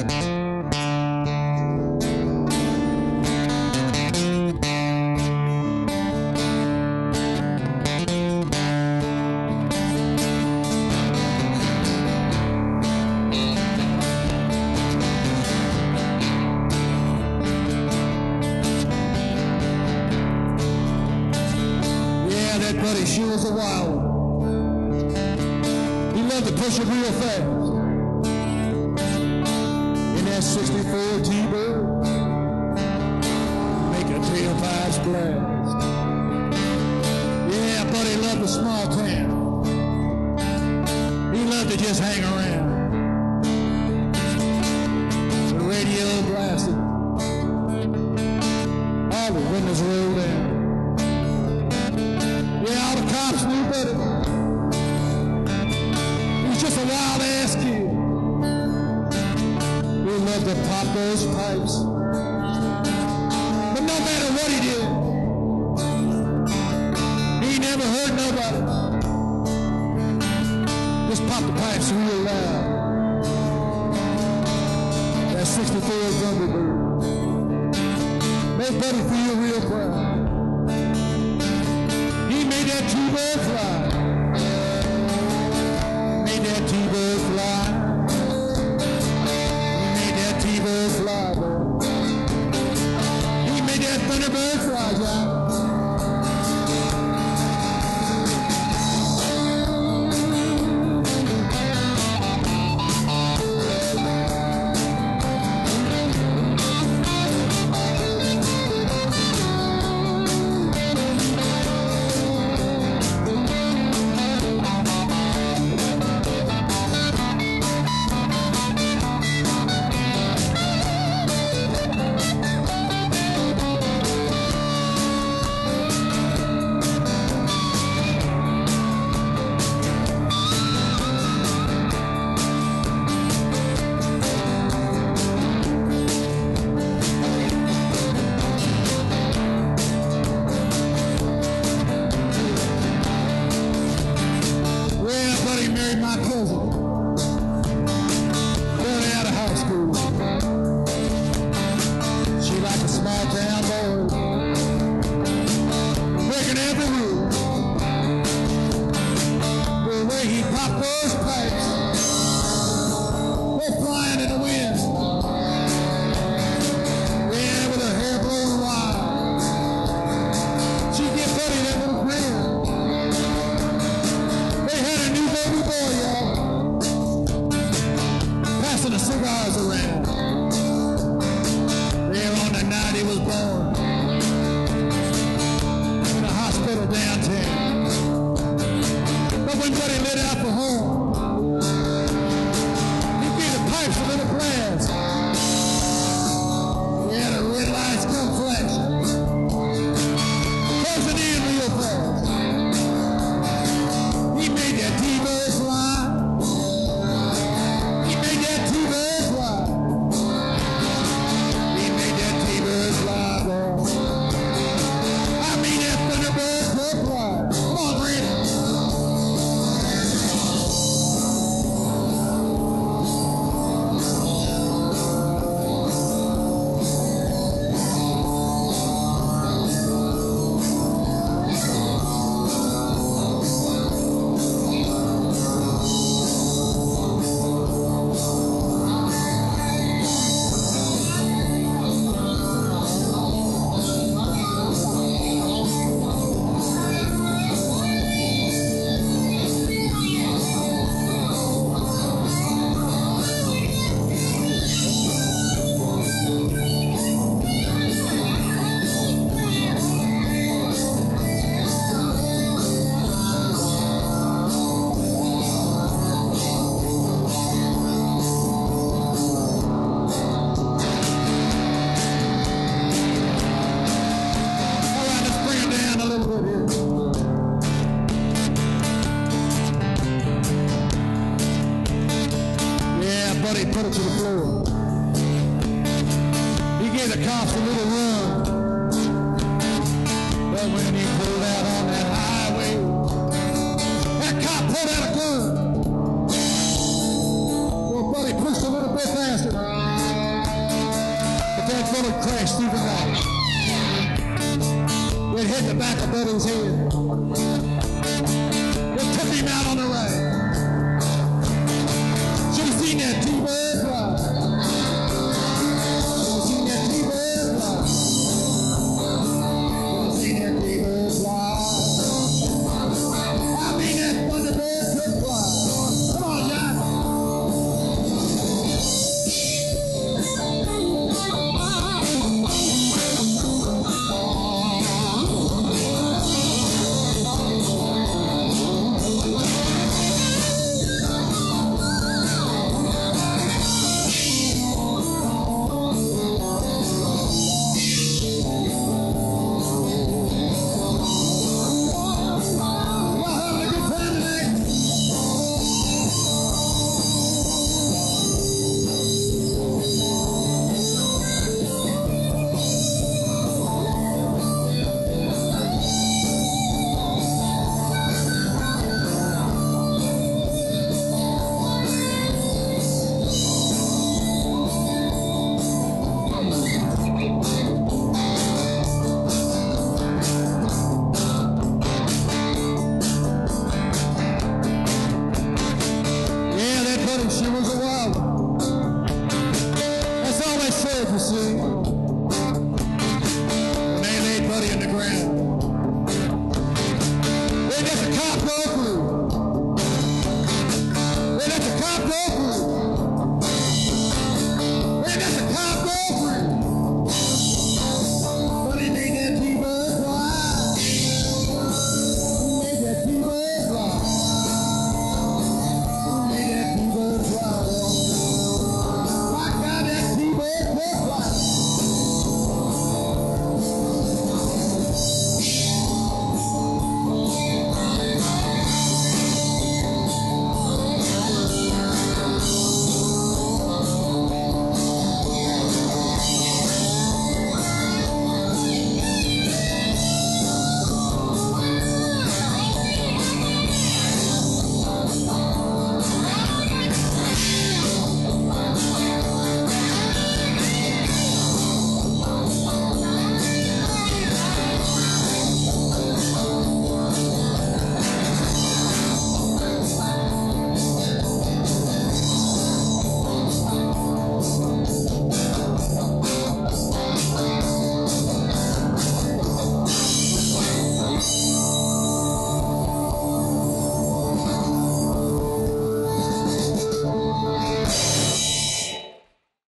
Buddy, she was a wild one. He loved to push it real fast. In that 64 T-Bird, make a tailpipe blast. Yeah, Buddy loved the small town. He loved to just hang around. The radio blasted. All the windows rolled down. Yeah, all the cops knew better. He was just a wild-ass kid. He loved to pop those pipes. But no matter what he did, he never hurt nobody. Just pop the pipes real loud. That 64 Thunderbird made Buddy feel real proud. Made that T-Bird fly. Made that T-Bird fly. He made that T-Bird fly, boy. He made that Thunderbird fly, John. My cousin, barely out of high school. She like a small town boy, breaking every rule. The way he popped those pipes, they're flying in the wind. Yeah, with her hair blown wild. She get Buddy that little grin. They had a new baby boy, y'all, passing the cigars around. There on the night he was born, in a hospital downtown. But when Buddy lit out for home, he gave the pipes a little blast. Yeah, the red lights come flashing, closing in real fast. He made that T-Bird fly. He made that T-Bird fly. He made that T-Bird fly, boy. I mean that Thunderbird fly. Come on, Brandon. Buddy put it to the floor. He gave the cops a little run. But when he pulled out on that highway, that cop pulled out a gun. Well, Buddy pushed a little bit faster. like Stephen Knight. It hit the back of Buddy's head.